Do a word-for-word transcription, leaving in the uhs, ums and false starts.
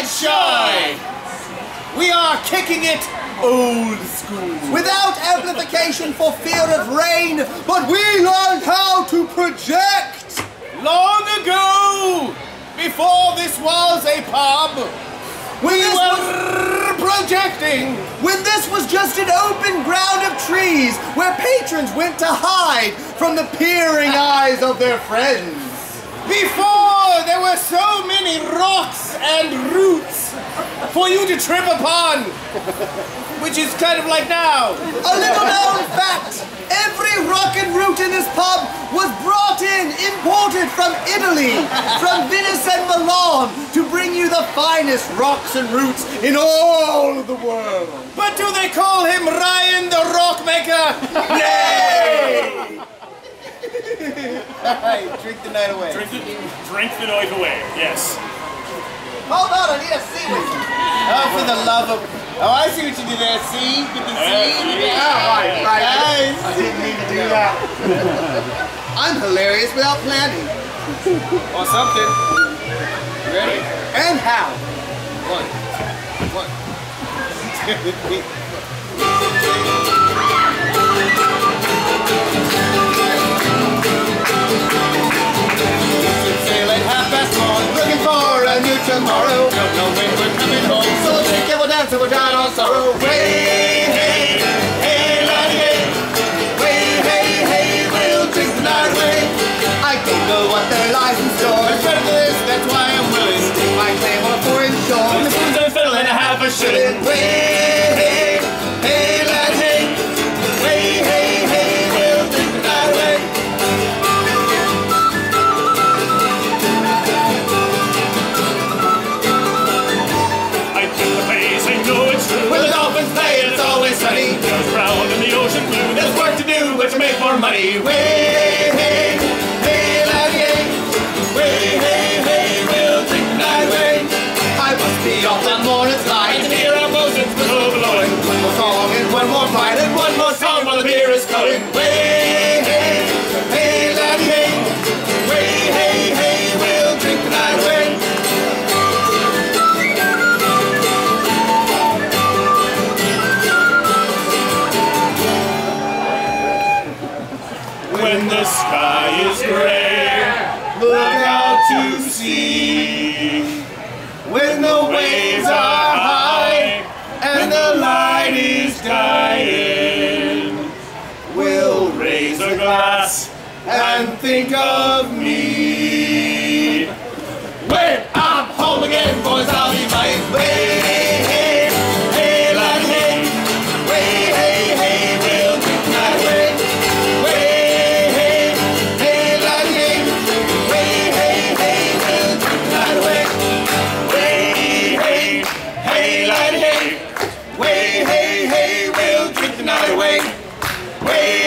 shy. We are kicking it old school. Without amplification for fear of rain, but we learned how to project. Long ago, before this was a pub, we were projecting. When this was just an open ground of trees where patrons went to hide from the peering eyes of their friends. Before there were so many rocks and roots for you to trip upon, which is kind of like now. A little known fact, every rock and root in this pub was brought in, imported from Italy, from Venice and Milan, to bring you the finest rocks and roots in all of the world. But do they call him Ryan the Rockmaker? Nay! Alright, drink the night away. Drink the, drink the night away, yes. Hold on, I need a C with you. Oh, for the love of... Oh, I see what you did there, see? With the C? yeah. Oh, right, right. Nice. I didn't mean to do that. I'm hilarious without planning. Or something. You ready? And how? One. One. Sail at half past one, looking for a new tomorrow. Don't know when we're coming home, so we'll drink and we'll dance and we'll drown all sorrow. Way, hey, hey, laddie, hey. Way, hey, hey, we'll drink the night away. I don't know what there lies in store. I've heard of this, that's why I'm willing. Take my claim on a foreign shore. And the spoons and a fiddle and a half a shilling. Way, hey, hey, laddie, hey. Way, hey, hey, we'll drink the night away. When the dolphins play and it's always sunny, There's brown in the ocean blue. there's work to do, but to make more money. Way, hey, hey, laddie, hey. Way, hey, hey, we'll drink the night away. I must be off the morning's light to hear our emotions was overflowing. One more song and one more fight and one more song while the beer is going. Way, hey, hey, laddie, hey. Way, hey, hey, we'll drink the night away. When the sky is gray, Look out to sea. When the waves are high and the light is dying, we'll raise a glass and think of me. When I'm home again, boys, I'll be mine. Way, hey, hey, laddie, hey. Way, hey, hey, we'll drink the night away. Way, hey, hey, laddie, hey. Way, hey, hey, we'll drink the night away. Way, hey, hey, laddie, hey. Way, hey, hey, we'll drink the night away. Way,